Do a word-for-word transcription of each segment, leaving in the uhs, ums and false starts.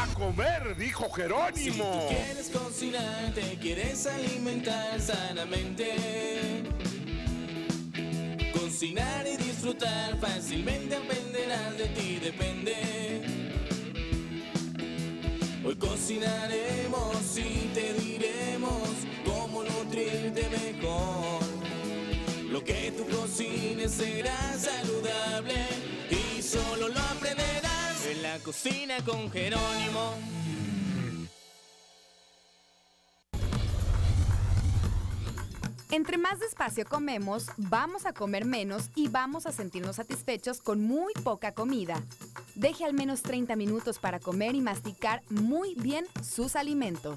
a comer, dijo Jerónimo. Si tú quieres cocinar, te quieres alimentar sanamente, cocinar y disfrutar fácilmente aprenderás, de ti depende. Hoy cocinaremos y te diremos cómo nutrirte mejor. Lo que tú cocines será saludable y solo lo aprenderás en la cocina con Jerónimo. Entre más despacio comemos, vamos a comer menos y vamos a sentirnos satisfechos con muy poca comida. Deje al menos treinta minutos para comer y masticar muy bien sus alimentos.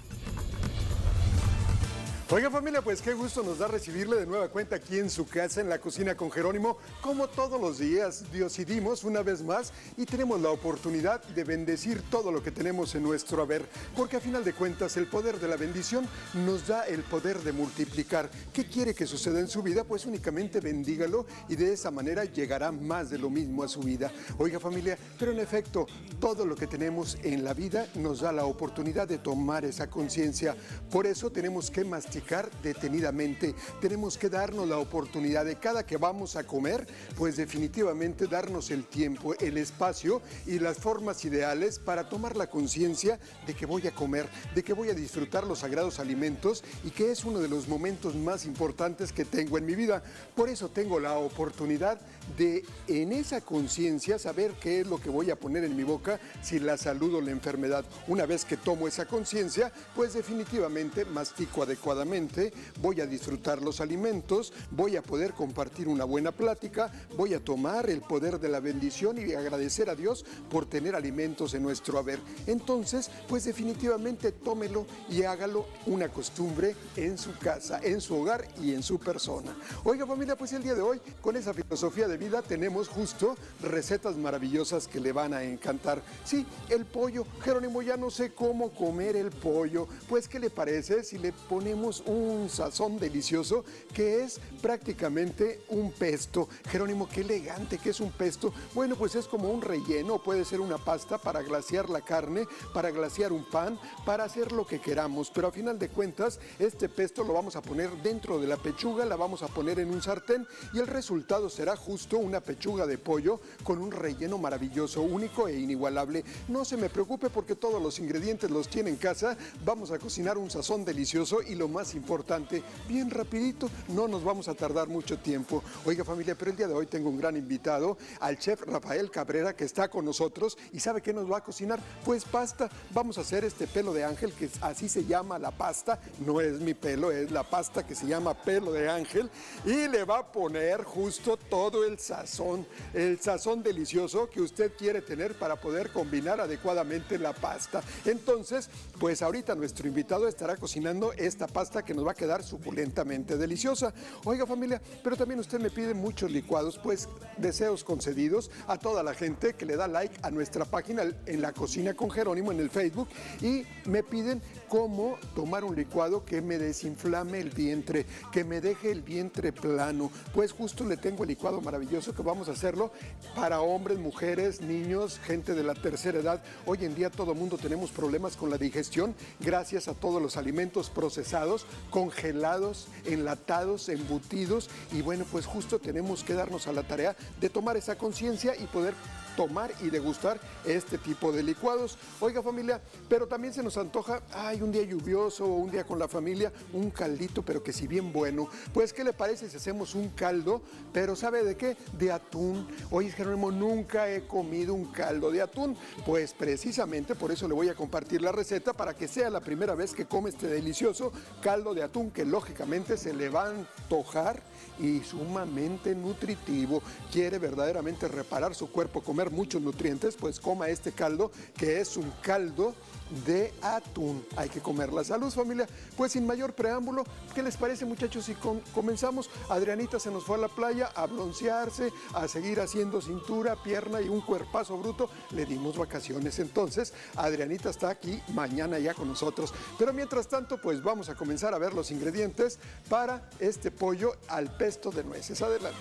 Oiga familia, pues qué gusto nos da recibirle de nueva cuenta aquí en su casa, en la cocina con Jerónimo. Como todos los días, decidimos una vez más y tenemos la oportunidad de bendecir todo lo que tenemos en nuestro haber, porque a final de cuentas el poder de la bendición nos da el poder de multiplicar. ¿Qué quiere que suceda en su vida? Pues únicamente bendígalo y de esa manera llegará más de lo mismo a su vida. Oiga familia, pero en efecto, todo lo que tenemos en la vida nos da la oportunidad de tomar esa conciencia. Por eso tenemos que masticar detenidamente, tenemos que darnos la oportunidad de cada que vamos a comer, pues definitivamente darnos el tiempo, el espacio y las formas ideales para tomar la conciencia de que voy a comer, de que voy a disfrutar los sagrados alimentos y que es uno de los momentos más importantes que tengo en mi vida. Por eso tengo la oportunidad de, en esa conciencia, saber qué es lo que voy a poner en mi boca, si la salud o la enfermedad. Una vez que tomo esa conciencia, pues definitivamente mastico adecuadamente, voy a disfrutar los alimentos, voy a poder compartir una buena plática, voy a tomar el poder de la bendición y agradecer a Dios por tener alimentos en nuestro haber. Entonces, pues definitivamente tómelo y hágalo una costumbre en su casa, en su hogar y en su persona. Oiga familia, pues el día de hoy, con esa filosofía de vida, tenemos justo recetas maravillosas que le van a encantar. Sí, el pollo. Jerónimo, ya no sé cómo comer el pollo. Pues, ¿qué le parece si le ponemos un sazón delicioso que es prácticamente un pesto? Jerónimo, qué elegante que es un pesto. Bueno, pues es como un relleno, puede ser una pasta para glasear la carne, para glasear un pan, para hacer lo que queramos, pero a final de cuentas este pesto lo vamos a poner dentro de la pechuga, la vamos a poner en un sartén y el resultado será justo una pechuga de pollo con un relleno maravilloso, único e inigualable. No se me preocupe porque todos los ingredientes los tiene en casa. Vamos a cocinar un sazón delicioso y lo más importante, bien rapidito, no nos vamos a tardar mucho tiempo. Oiga familia, pero el día de hoy tengo un gran invitado, al chef Rafael Cabrera, que está con nosotros y ¿sabe qué nos va a cocinar? Pues pasta. Vamos a hacer este pelo de ángel, que así se llama la pasta, no es mi pelo, es la pasta que se llama pelo de ángel, y le va a poner justo todo el sazón, el sazón delicioso que usted quiere tener para poder combinar adecuadamente la pasta. Entonces, pues ahorita nuestro invitado estará cocinando esta pasta que nos va a quedar suculentamente deliciosa. Oiga familia, pero también usted me pide muchos licuados, pues deseos concedidos a toda la gente que le da like a nuestra página en La Cocina con Jerónimo en el Facebook y me piden cómo tomar un licuado que me desinflame el vientre, que me deje el vientre plano. Pues justo le tengo el licuado maravilloso que vamos a hacerlo para hombres, mujeres, niños, gente de la tercera edad. Hoy en día todo mundo tenemos problemas con la digestión gracias a todos los alimentos procesados, congelados, enlatados, embutidos y bueno, pues justo tenemos que darnos a la tarea de tomar esa conciencia y poder tomar y degustar este tipo de licuados. Oiga familia, pero también se nos antoja, ay, un día lluvioso o un día con la familia, un caldito, pero que si bien bueno. Pues, ¿qué le parece si hacemos un caldo? Pero ¿sabe de qué? De atún. Oye, Jerónimo, nunca he comido un caldo de atún. Pues precisamente por eso le voy a compartir la receta para que sea la primera vez que come este delicioso caldo de atún que lógicamente se le va a antojar y sumamente nutritivo. Quiere verdaderamente reparar su cuerpo, comer muchos nutrientes, pues coma este caldo que es un caldo de atún. Hay que comer la salud, familia. Pues sin mayor preámbulo, ¿qué les parece, muchachos? Si con, comenzamos, Adrianita se nos fue a la playa a broncearse, a seguir haciendo cintura, pierna y un cuerpazo bruto. Le dimos vacaciones. Entonces, Adrianita está aquí mañana ya con nosotros. Pero mientras tanto, pues vamos a comenzar a ver los ingredientes para este pollo al pesto de nueces. Adelante.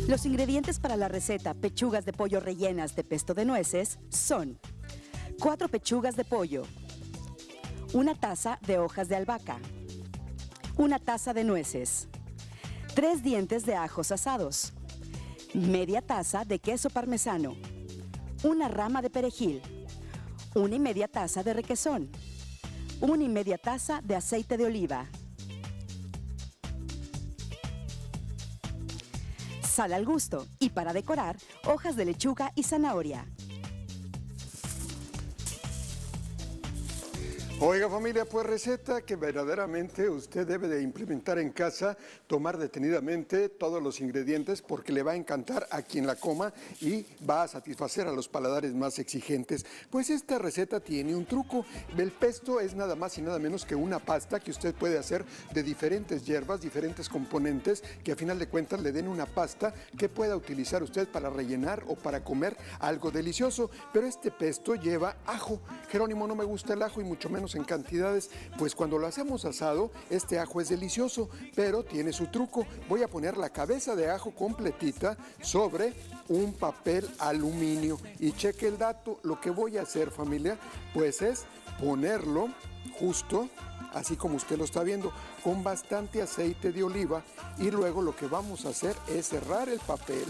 Los ingredientes para la receta pechugas de pollo rellenas de pesto de nueces son cuatro pechugas de pollo, una taza de hojas de albahaca, una taza de nueces, tres dientes de ajos asados, media taza de queso parmesano, una rama de perejil, una y media taza de requesón, una y media taza de aceite de oliva, sal al gusto y para decorar, hojas de lechuga y zanahoria. Oiga familia, pues receta que verdaderamente usted debe de implementar en casa, tomar detenidamente todos los ingredientes porque le va a encantar a quien la coma y va a satisfacer a los paladares más exigentes. Pues esta receta tiene un truco. El pesto es nada más y nada menos que una pasta que usted puede hacer de diferentes hierbas, diferentes componentes que a final de cuentas le den una pasta que pueda utilizar usted para rellenar o para comer algo delicioso. Pero este pesto lleva ajo. Jerónimo, no me gusta el ajo y mucho menos en cantidades, pues cuando lo hacemos asado, este ajo es delicioso, pero tiene su truco. Voy a poner la cabeza de ajo completita sobre un papel aluminio y cheque el dato. Lo que voy a hacer, familia, pues es ponerlo justo así como usted lo está viendo, con bastante aceite de oliva, y luego lo que vamos a hacer es cerrar el papel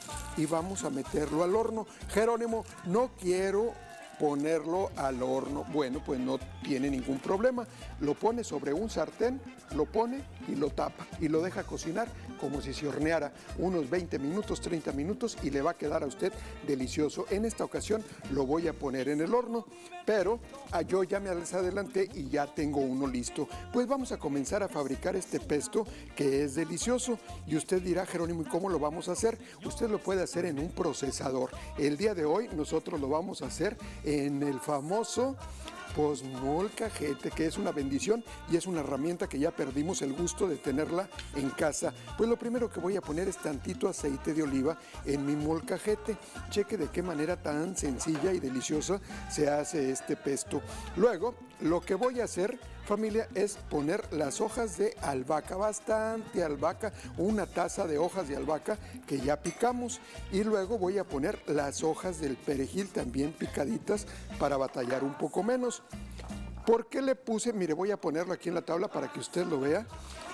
y vamos a meterlo al horno. Jerónimo, no quiero ponerlo al horno. Bueno, pues no tiene ningún problema. Lo pone sobre un sartén, lo pone y lo tapa y lo deja cocinar como si se horneara unos veinte minutos, treinta minutos, y le va a quedar a usted delicioso. En esta ocasión lo voy a poner en el horno, pero ah, yo ya me les adelanté y ya tengo uno listo. Pues vamos a comenzar a fabricar este pesto que es delicioso. Y usted dirá, Jerónimo, ¿y cómo lo vamos a hacer? Usted lo puede hacer en un procesador. El día de hoy nosotros lo vamos a hacer en el famoso pues molcajete, que es una bendición y es una herramienta que ya perdimos el gusto de tenerla en casa. Pues lo primero que voy a poner es tantito aceite de oliva en mi molcajete. Cheque de qué manera tan sencilla y deliciosa se hace este pesto. Luego, lo que voy a hacer, familia, es poner las hojas de albahaca, bastante albahaca, una taza de hojas de albahaca que ya picamos, y luego voy a poner las hojas del perejil también picaditas para batallar un poco menos. ¿Por qué le puse? Mire, voy a ponerlo aquí en la tabla para que usted lo vea.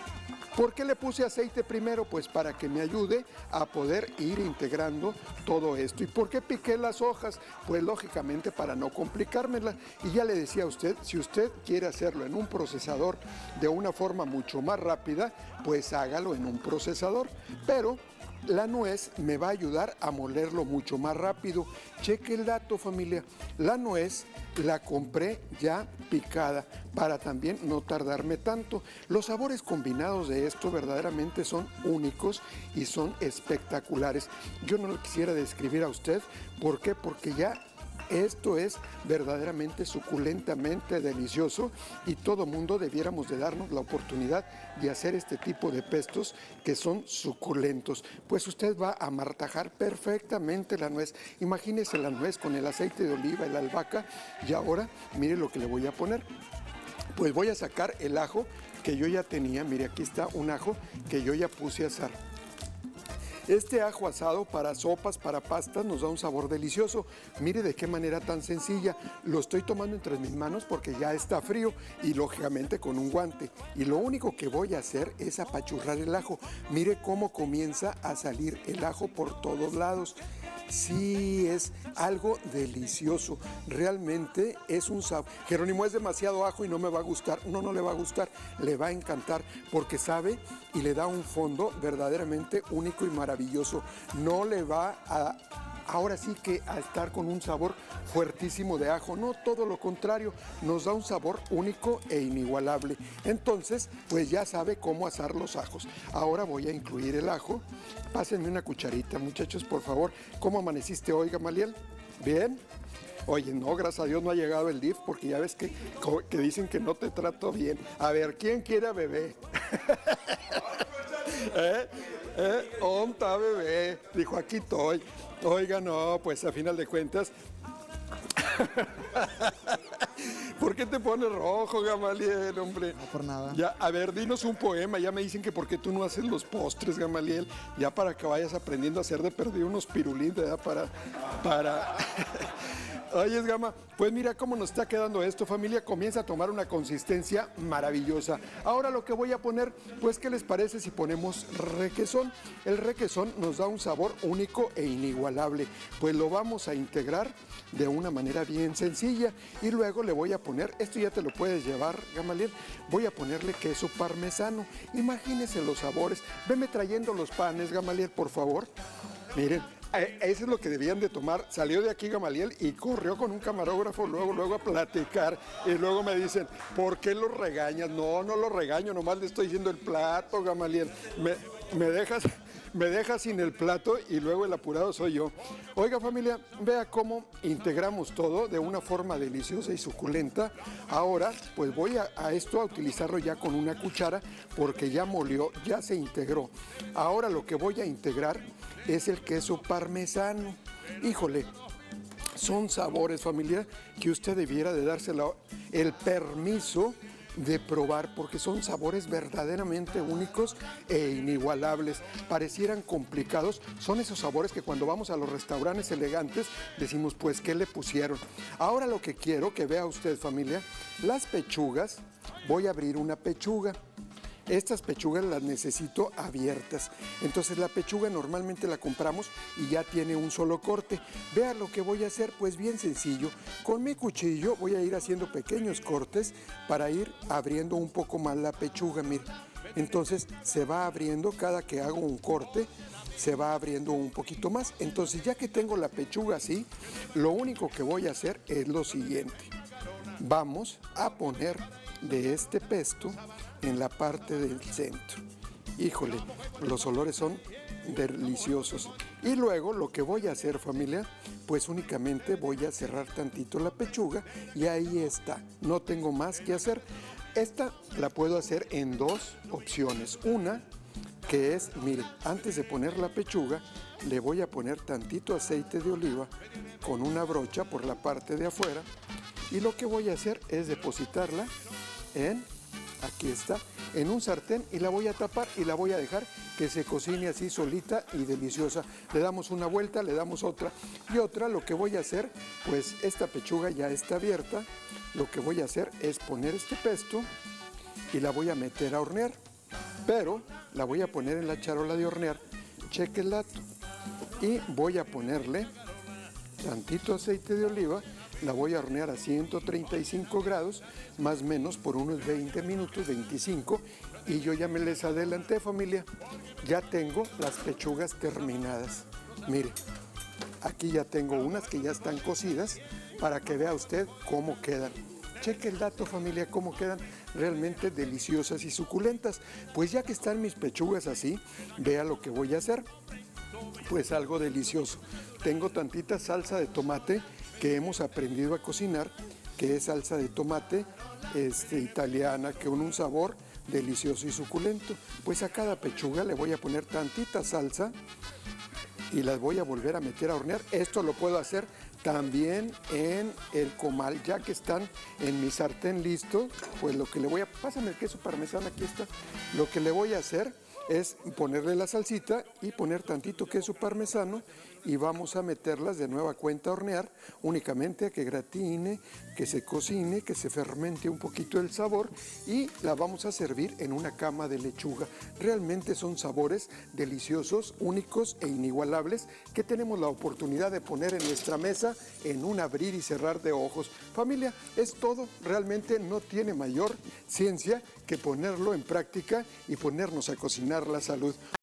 ¿Por qué le puse aceite primero? Pues para que me ayude a poder ir integrando todo esto. ¿Y por qué piqué las hojas? Pues lógicamente para no complicármela. Y ya le decía a usted, si usted quiere hacerlo en un procesador de una forma mucho más rápida, pues hágalo en un procesador. Pero la nuez me va a ayudar a molerlo mucho más rápido. Cheque el dato, familia. La nuez la compré ya picada para también no tardarme tanto. Los sabores combinados de esto verdaderamente son únicos y son espectaculares. Yo no lo quisiera describir a usted. ¿Por qué? Porque ya esto es verdaderamente suculentamente delicioso y todo mundo debiéramos de darnos la oportunidad de hacer este tipo de pestos que son suculentos. Pues usted va a amartajar perfectamente la nuez. Imagínese la nuez con el aceite de oliva, la albahaca, y ahora mire lo que le voy a poner. Pues voy a sacar el ajo que yo ya tenía. Mire, aquí está un ajo que yo ya puse a asar. Este ajo asado para sopas, para pastas, nos da un sabor delicioso. Mire de qué manera tan sencilla. Lo estoy tomando entre mis manos porque ya está frío y lógicamente con un guante. Y lo único que voy a hacer es apachurrar el ajo. Mire cómo comienza a salir el ajo por todos lados. Sí, es algo delicioso. Realmente es un sabor. Jerónimo, es demasiado ajo y no me va a gustar. No, no le va a gustar. Le va a encantar porque sabe y le da un fondo verdaderamente único y maravilloso. No le va a... ahora sí que a estar con un sabor fuertísimo de ajo, no, todo lo contrario, nos da un sabor único e inigualable. Entonces, pues ya sabe cómo asar los ajos. Ahora voy a incluir el ajo. Pásenme una cucharita, muchachos, por favor. ¿Cómo amaneciste hoy, Gamaliel? ¿Bien? Oye, no, gracias a Dios no ha llegado el D I F porque ya ves que, que dicen que no te trato bien. A ver, ¿quién quiere a bebé? ¿Eh? ¿Eh? ¿Onta, bebé? Dijo, aquí estoy. Oiga, no, pues a final de cuentas... ¿Por qué te pones rojo, Gamaliel, hombre? No por nada. Ya, a ver, dinos un poema. Ya me dicen que por qué tú no haces los postres, Gamaliel. Ya para que vayas aprendiendo a hacer de perdido unos pirulín, ¿verdad? Para... para... Oye, Gama, pues mira cómo nos está quedando esto, familia. Comienza a tomar una consistencia maravillosa. Ahora lo que voy a poner, pues, ¿qué les parece si ponemos requesón? El requesón nos da un sabor único e inigualable. Pues lo vamos a integrar de una manera bien sencilla. Y luego le voy a poner, esto ya te lo puedes llevar, Gamaliel, voy a ponerle queso parmesano. Imagínense los sabores. Veme trayendo los panes, Gamaliel, por favor. Miren. Eh, eso es lo que debían de tomar. Salió de aquí Gamaliel y corrió con un camarógrafo luego, luego a platicar. Y luego me dicen, ¿por qué lo regañas? No, no lo regaño, nomás le estoy diciendo el plato, Gamaliel. Me, me dejas... Me deja sin el plato y luego el apurado soy yo. Oiga, familia, vea cómo integramos todo de una forma deliciosa y suculenta. Ahora, pues voy a, a esto a utilizarlo ya con una cuchara porque ya molió, ya se integró. Ahora lo que voy a integrar es el queso parmesano. Híjole, son sabores, familia, que usted debiera de darse la, el permiso de probar, porque son sabores verdaderamente únicos e inigualables. Parecieran complicados, son esos sabores que cuando vamos a los restaurantes elegantes decimos, pues, ¿qué le pusieron? Ahora lo que quiero que vea usted, familia, las pechugas, voy a abrir una pechuga. Estas pechugas las necesito abiertas. Entonces la pechuga normalmente la compramos y ya tiene un solo corte. Vea lo que voy a hacer, pues bien sencillo. Con mi cuchillo voy a ir haciendo pequeños cortes para ir abriendo un poco más la pechuga, mire. Entonces se va abriendo cada que hago un corte, se va abriendo un poquito más. Entonces ya que tengo la pechuga así, lo único que voy a hacer es lo siguiente. Vamos a poner de este pesto en la parte del centro. Híjole, los olores son deliciosos. Y luego lo que voy a hacer, familia, pues únicamente voy a cerrar tantito la pechuga y ahí está. No tengo más que hacer. Esta la puedo hacer en dos opciones. Una que es, mire, antes de poner la pechuga, le voy a poner tantito aceite de oliva con una brocha por la parte de afuera. Y lo que voy a hacer es depositarla en, aquí está, en un sartén y la voy a tapar y la voy a dejar que se cocine así solita y deliciosa. Le damos una vuelta, le damos otra y otra. Lo que voy a hacer, pues esta pechuga ya está abierta. Lo que voy a hacer es poner este pesto y la voy a meter a hornear. Pero la voy a poner en la charola de hornear. Cheque el dato. Y voy a ponerle tantito aceite de oliva. La voy a hornear a ciento treinta y cinco grados, más o menos por unos veinte minutos, veinticinco. Y yo ya me les adelanté, familia. Ya tengo las pechugas terminadas. Mire, aquí ya tengo unas que ya están cocidas para que vea usted cómo quedan. Cheque el dato, familia, cómo quedan realmente deliciosas y suculentas. Pues ya que están mis pechugas así, vea lo que voy a hacer. Pues algo delicioso. Tengo tantita salsa de tomate que hemos aprendido a cocinar, que es salsa de tomate este, italiana, que con un sabor delicioso y suculento. Pues a cada pechuga le voy a poner tantita salsa y las voy a volver a meter a hornear. Esto lo puedo hacer también en el comal, ya que están en mi sartén listo. Pues lo que le voy a... Pásame el queso parmesano, aquí está. Lo que le voy a hacer es ponerle la salsita y poner tantito queso parmesano y vamos a meterlas de nueva cuenta a hornear, únicamente a que gratine, que se cocine, que se fermente un poquito el sabor y la vamos a servir en una cama de lechuga. Realmente son sabores deliciosos, únicos e inigualables que tenemos la oportunidad de poner en nuestra mesa en un abrir y cerrar de ojos. Familia, es todo, realmente no tiene mayor ciencia que ponerlo en práctica y ponernos a cocinar la salud.